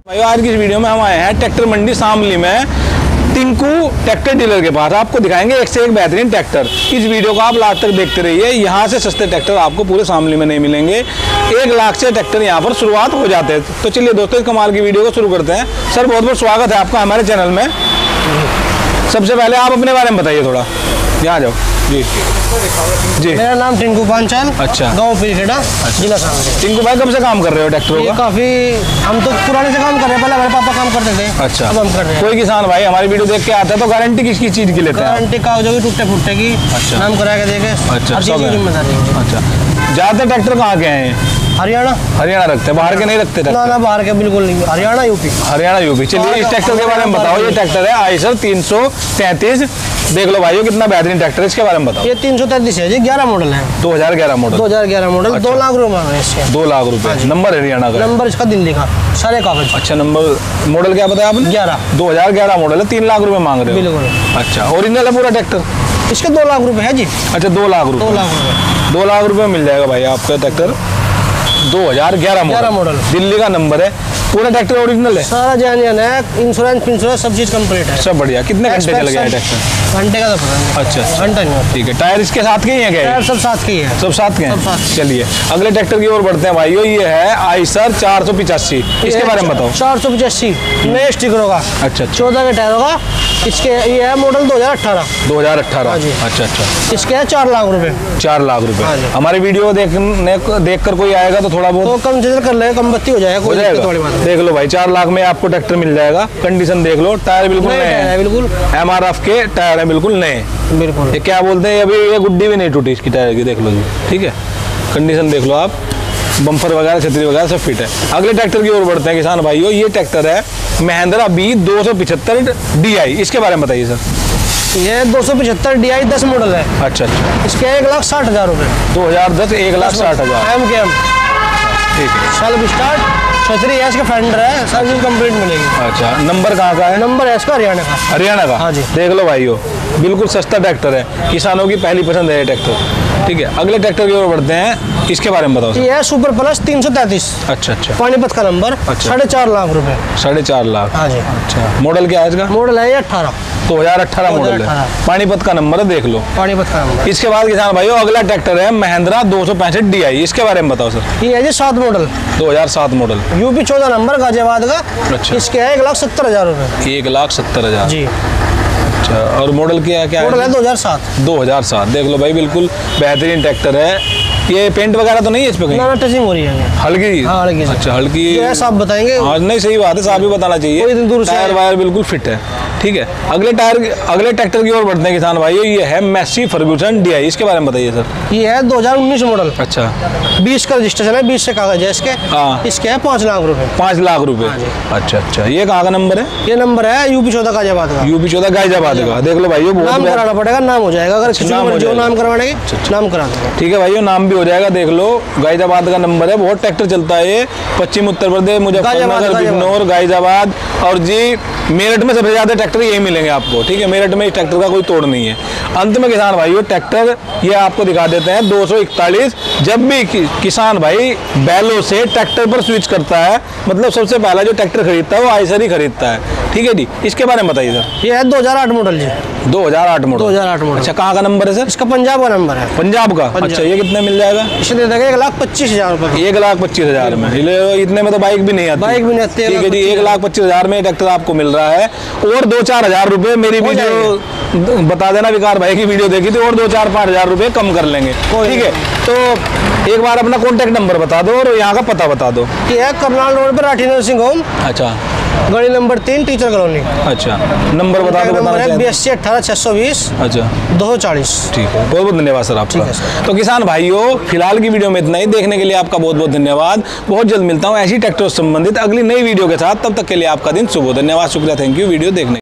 आज की इस वीडियो में हम आए हैं ट्रैक्टर मंडी शामली में टिंकू ट्रैक्टर डीलर के पास। आपको दिखाएंगे एक से एक बेहतरीन ट्रैक्टर। इस वीडियो को आप लास्ट तक देखते रहिए। यहाँ से सस्ते ट्रैक्टर आपको पूरे शामली में नहीं मिलेंगे। 1 लाख से ट्रैक्टर यहाँ पर शुरुआत हो जाते हैं। तो चलिए दोस्तों, इस कमाल की वीडियो को शुरू करते हैं। सर बहुत बहुत स्वागत है आपका हमारे चैनल में। सबसे पहले आप अपने बारे में बताइए थोड़ा। यहाँ जाओ जी जी। मेरा नाम टिंकू पांचाल। अच्छा। गाँव पीरखेड़ा, जिला शामली। टिंकू भाई कब से काम कर रहे हो ट्रैक्टरों का? काफी हम तो पुराने से काम कर रहे हैं। पहले हमारे पापा काम करते थे। अच्छा। अब हम कर रहे हैं। कोई किसान भाई हमारी वीडियो देख के आता है तो गारंटी किसकी चीज की लेते हैं? गारंटी कागजों की टूटे फूटे की। अच्छा। नाम करा के देके। अच्छा, हर चीज की जिम्मेदारी है। अच्छा। ज्यादातर ट्रैक्टर कहाँ के हैं? हरियाणा। हरियाणा रखते हैं, बाहर के नहीं रखते ना ना, बाहर के बिल्कुल नहीं। हरियाणा यूपी। हरियाणा यूपी। चलिए इस ट्रैक्टर के बारे में बताओ। ये ट्रैक्टर है आइसर 333। देख लो भाइयों कितना बेहतरीन ट्रैक्टर है। इसके बारे में बताओ। ये 333 है जी। 11 मॉडल है। 2011 मॉडल। 2011 मॉडल। 2 लाख रुपए मांग रहे हैं इसके। 2 लाख रुपए। नंबर हरियाणा का। नंबर इसका दिल्ली का, सारे कागज। अच्छा। नंबर मॉडल क्या बताया आपने? 2011 मॉडल है। 3 लाख रुपए मांग रहे हो? बिल्कुल। अच्छा। ओरिजिनल है पूरा ट्रैक्टर? इसके 2 लाख रुपए है जी। अच्छा 2 लाख रुपए। 2 लाख रुपए। 2 लाख रुपए मिल जाएगा भाई आपका ट्रैक्टर। 2011 मॉडल। दिल्ली का नंबर है। पूरा ट्रैक्टर ओरिजिनल है? सारा जेन्युइन है। इंश्योरेंस सब चीज कंप्लीट है। सब बढ़िया। कितने घंटे चल गया ट्रैक्टर? घंटे का तो पता नहीं। अच्छा। घंटा नहीं। ठीक है। टायर इसके साथ के ही हैं क्या? टायर सब साथ के ही है। सब साथ के हैं। सब साथ। चलिए अगले ट्रैक्टर की ओर बढ़ते हैं भाइयों। ये है आइसर 485। इसके बारे में बताओ। 485 नए स्टिकर होगा। अच्छा। 14 के टायर होगा इसके। ये है मॉडल 2018। 2018। जी। अच्छा अच्छा। इसके है 4 लाख रुपए। 4 लाख रुपए। हाँ जी। हमारी वीडियो देख कर कोई आएगा तो थोड़ा तो बहुत कम से कर ले, कम बत्ती हो जाएगा। हो जाएगा। देख लो भाई 4 लाख में आपको ट्रैक्टर मिल जाएगा। कंडीशन देख लो। टायर बिल्कुल नए हैं। बिल्कुल MRF के टायर है, बिल्कुल नए। बिल्कुल। ये क्या बोलते हैं, अभी ये गुड्डी भी नहीं टूटी इसकी टायर की। देख लो जी। ठीक है। कंडीशन देख लो आप। बम्पर वगैरह छतरी वगैरह सब फिट है। अगले ट्रैक्टर की ओर बढ़ते हैं किसान भाइयों। ये ट्रैक्टर है महिंद्रा B275 DI। इसके बारे में बताइए सर। ये 275 DI 10 मॉडल है। अच्छा अच्छा। इसके 1,60,000 रुपए। 2010 1,60,000। MKM। ठीक है। सेल्फ स्टार्ट छतरी है इसका, फेंडर है, सब चीज कंप्लीट मिलेगी। अच्छा। नंबर कहाँ का है? नंबर है इसका हरियाणा का। हरियाणा का? हाँ जी। देख लो भाइयों बिल्कुल सस्ता ट्रैक्टर है। किसानों की पहली पसंद है ये ट्रैक्टर। ठीक है। अगले ट्रैक्टर की ओर बढ़ते हैं। इसके बारे में बताओ सर। ये है सुपर प्लस 333। अच्छा अच्छा। पानीपत का नंबर। अच्छा। 4.5 लाख रुपए। 4.5 लाख। हाँ जी। अच्छा। मॉडल क्या है इसका? मॉडल है ये 18। 2018 मॉडल है। पानीपत का नंबर है, देख लो। पानीपत का नंबर। इसके बाद किसान भाइयों अगला ट्रैक्टर है महिंद्रा 265 DI। इसके बारे में बताओ सर। ये है जी 7 model. 2007 model. UP 14 number Ghaziabad का। अच्छा। इसके है 1,70,000 रुपए। 1,70,000 जी। अच्छा। और मॉडल क्या है? मॉडल है 2007। 2007। देख लो भाई बिल्कुल बेहतरीन ट्रैक्टर है। ये पेंट वगैरह तो नहीं है इस पे कहीं? ना टचिंग हो रही है। हल्की? हाँ हल्की। अच्छा हल्की। ये साहब बताएंगे। हाँ नहीं सही बात है, साहब भी बताना चाहिए। कोई दिन दूर से टायर वायर बिल्कुल फिट है। ठीक है। अगले ट्रैक्टर की ओर बढ़ते हैं किसान भाइयों। ये है मैसी फर्गूसन DI। इसके बारे में बताइए सर। ये है 2019 मॉडल। अच्छा। 20 का रजिस्ट्रेशन है, 20 से कागज है इसके। हाँ। इसके है 5 लाख रुपए। 5 लाख रुपए। अच्छा अच्छा। ये कहाँ का नंबर है? ये नंबर है यूपी 14 गाजियाबाद का। यूपी 14 गाजियाबाद का। देख लो भाइयों नाम कराना पड़ेगा, नाम हो जाएगा। अगर किसी नाम हो को जो जाएगा। नाम करवाने की नाम करा देंगे। ठीक है भाइयों, नाम भी हो जाएगा। देख लो गाजियाबाद का नंबर है। बहुत ट्रैक्टर चलता है ये। पश्चिम उत्तर प्रदेश, मुजफ्फरनगर, बिजनौर, गाजियाबाद और जी मेरठ में सबसे ज्यादा ट्रैक्टर यही मिलेंगे आपको। ठीक है। मेरठ में इस ट्रैक्टर का कोई तोड़ नहीं है। अंत में किसान भाइयों ट्रैक्टर ये आपको दिखा देते हैं 241। जब भी किसान भाई बैलों से ट्रैक्टर पर स्विच करता है, मतलब सबसे पहला जो ट्रैक्टर खरीदता है वो आइसर ही खरीदता है। ठीक है जी। इसके बारे में बताइए सर। ये है 2008 मॉडल जी। 2008 मॉडल। 2008 मॉडल। अच्छा। कहाँ का नंबर है सर? इसका पंजाब का नंबर है। पंजाब का? अच्छा। ये कितने मिल जाएगा? इसे दे देंगे 1,25,000 रुपए। 1,25,000 में। इतने में तो बाइक भी नहीं आती। बाइक भी नहीं आती। ठीक है जी। 1,25,000 में ट्रैक्टर आपको मिल रहा है। और 2-4 हजार रुपए मेरी वीडियो बता देना, विकार भाई की वीडियो देखी थी, और 2-4-5 हजार रुपए कम कर लेंगे। ठीक है। तो एक बार अपना कॉन्टेक्ट नंबर बता दो और यहाँ का पता बता दो। ये है करनाल रोड पे राठी नर्सिंग होम। अच्छा। गली नंबर 3 टीचर कॉलोनी। अच्छा। नंबर बता दो। नंबर है 82 18 620। अच्छा 240। ठीक है। बहुत बहुत धन्यवाद सर आपका। तो किसान भाइयों फिलहाल की वीडियो में इतना ही। देखने के लिए आपका बहुत बहुत धन्यवाद। बहुत जल्द मिलता हूँ ऐसी ट्रैक्टर से संबंधित अगली नई वीडियो के साथ। तब तक के लिए आपका दिन शुभ हो। धन्यवाद, शुक्रिया, थैंक यू वीडियो देखने।